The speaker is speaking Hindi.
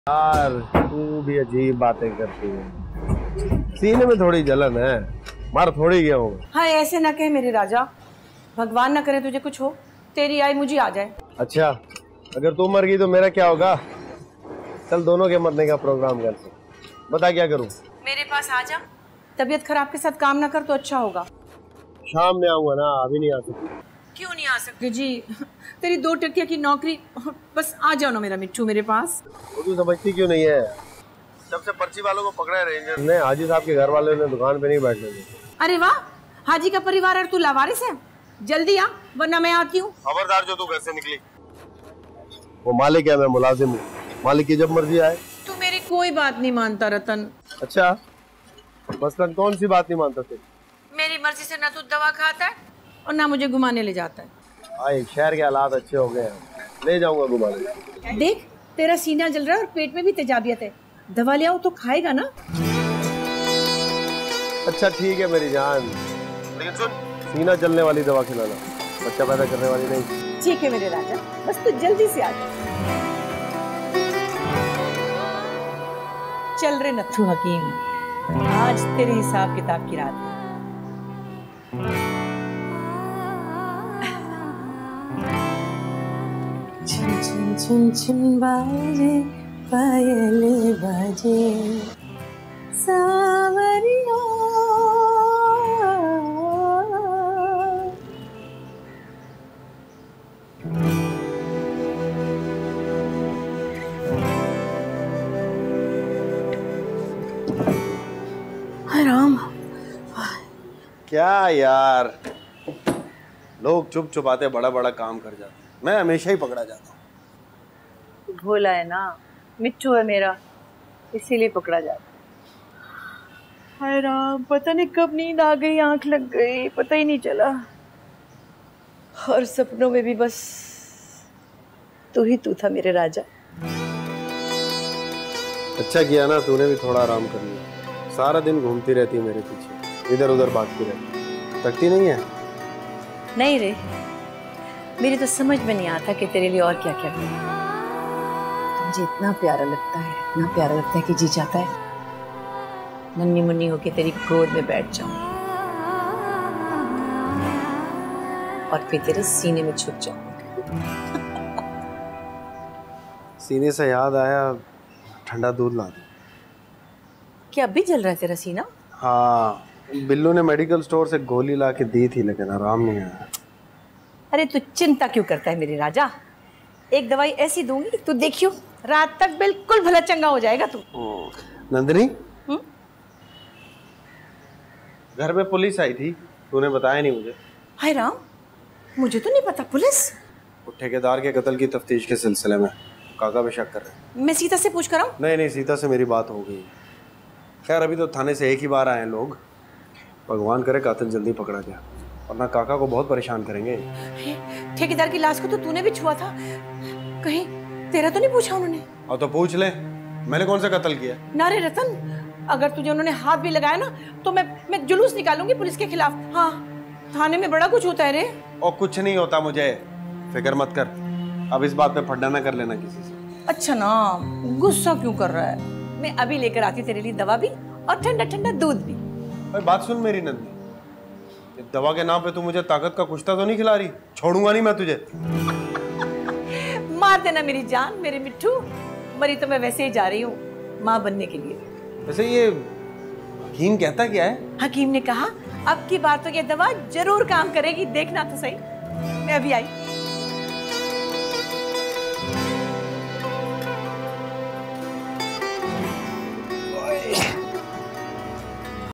यार तू भी अजीब बातें करती है। सीने में थोड़ी जलन है, मार थोड़ी गया हूँ। हाँ ऐसे ना कहे मेरे राजा, भगवान ना करे तुझे कुछ हो, तेरी आई मुझे आ जाए। अच्छा अगर तू मर गई तो मेरा क्या होगा? चल दोनों के मरने का प्रोग्राम करते, बता क्या करूँ? मेरे पास आ जा, तबीयत खराब के साथ काम ना कर तो अच्छा होगा। शाम में आऊंगा ना, अभी नहीं आ सकती। क्यों नहीं आ सकते जी? तेरी 2 टकिया की नौकरी, बस आ जाओ ना मेरा मिट्टू मेरे पास। वो तू समझती क्यों नहीं है? जब से पर्ची वालों को पकड़ा है रेंजर ने, हाजी साहब के घर वाले ने दुकान पे नहीं बैठने दी। अरे वाह, हाजी का परिवार और तू लावारिस है। जल्दी आ वरना मैं आती हूँ। खबरदार जो तू घर से निकली। वो मालिक है, मैं मुलाजिम हूँ। मालिक की जब मर्जी आए। तू मेरी कोई बात नहीं मानता रतन। अच्छा मसलन कौन सी बात नहीं मानता तू? मेरी मर्जी से ना तू दवा खाता है और ना मुझे घुमाने ले जाता है। भाई शहर के हालात अच्छे हो गए हैं, ले जाऊंगा घुमाने। देख तेरा सीना जल रहा है और पेट में भी तेजाबियत है, दवा ले आओ तो खाएगा ना। अच्छा ठीक है मेरी जान, लेकिन सुन, सीना जलने वाली दवा खिलाना, बच्चा पैदा करने वाली नहीं। ठीक है मेरे राजा, बस तू जल्दी से आ जा। चल रे नथु हकीम, आज तेरे हिसाब किताब की रात है। छिन छिन छिन छिन बाजे पायले बाजे सावरिया। हाय राम। क्या यार, लोग चुप चुपाते बड़ा बड़ा काम कर जाते, मैं हमेशा ही पकड़ा जाता हूँ। भोला है ना, मिट्टू है मेरा, इसीलिए पकड़ा जाता। हाय राम, पता नहीं कब नींद आ गई, आंख लग गई, पता ही नहीं चला। और सपनों में भी बस तू ही तू था मेरे राजा। अच्छा किया ना, तूने भी थोड़ा आराम कर लिया। सारा दिन घूमती रहती मेरे पीछे, इधर उधर भागती रहती, थकती नहीं है? नहीं रे, मेरी तो समझ में नहीं आता कि तेरे लिए और क्या क्या करूं। मुझे इतना प्यारा लगता है, इतना प्यारा लगता है कि जी चाहता है नन्ही मुन्नी होके तेरी गोद में बैठ जाऊं और फिर तेरे सीने में छुप जाऊं। सीने से याद आया, ठंडा दूध ला दो। क्या अभी जल रहा है तेरा सीना? हाँ, बिल्लू ने मेडिकल स्टोर से गोली ला के दी थी, लेकिन आराम नहीं आया। अरे तू चिंता क्यों करता है मेरे राजा, एक दवाई ऐसी दूंगी तू देखियो, रात तक बिल्कुल भला चंगा हो जाएगा तू। नंदिनी, घर में पुलिस आई थी, तूने बताया नहीं मुझे। हाय राम, मुझे तो नहीं पता। पुलिस? वो ठेकेदार के कत्ल की तफ्तीश के सिलसिले में काका पे शक कर रहे हैं। मैं सीता से पूछ कर आऊं? नहीं, सीता से मेरी बात हो गई। खैर अभी तो थाने से एक ही बार आए हैं लोग, भगवान करे कातिल जल्दी पकड़ा गया, वरना काका को बहुत परेशान करेंगे। ठेकेदार की लाश को तो तूने भी छुआ था, कहीं तेरा तो नहीं पूछा उन्होंने? और तो पूछ ले, मैंने कौन सा कत्ल किया? ना रे रतन, अगर तुझे उन्होंने हाथ भी लगाया ना तो मैं जुलूस निकालूंगी पुलिस के खिलाफ। हाँ, थाने में बड़ा कुछ होता है रे। और कुछ नहीं होता, मुझे फिक्र मत कर। अब इस बात पे फड्डा ना कर लेना किसी से। अच्छा ना, गुस्सा क्यों कर रहा है? मैं अभी लेकर आती तेरे लिए दवा भी और ठंडा ठंडा दूध भी। भाई बात सुन मेरी नंदी, दवा के नाम पे तू मुझे ताकत का कुश्ता तो नहीं खिला रही? छोड़ूंगा नहीं मैं तुझे। मार देना मेरी जान, मेरे मिट्टू। मरी तो मैं वैसे ही जा रही हूँ माँ बनने के लिए। वैसे ये हकीम कहता क्या है? हकीम ने कहा अब की बार तो ये दवा जरूर काम करेगी, देखना तो सही। मैं अभी आई।